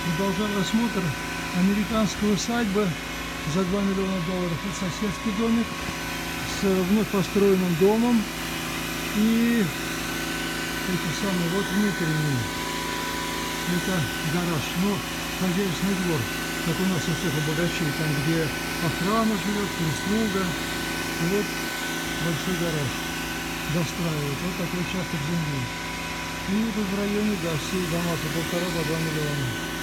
Продолжаем осмотр американской усадьбы за $2 миллиона. Это соседский домик с вновь построенным домом. И эти самые вот внутренние. Это гараж, но хозяйственный двор, как у нас у всех у богачей, там где охрана живет, прислуга. И вот большой гараж достраивают. Вот такой участок земли. И тут в районе, да, все дома по 1,5–2 миллиона.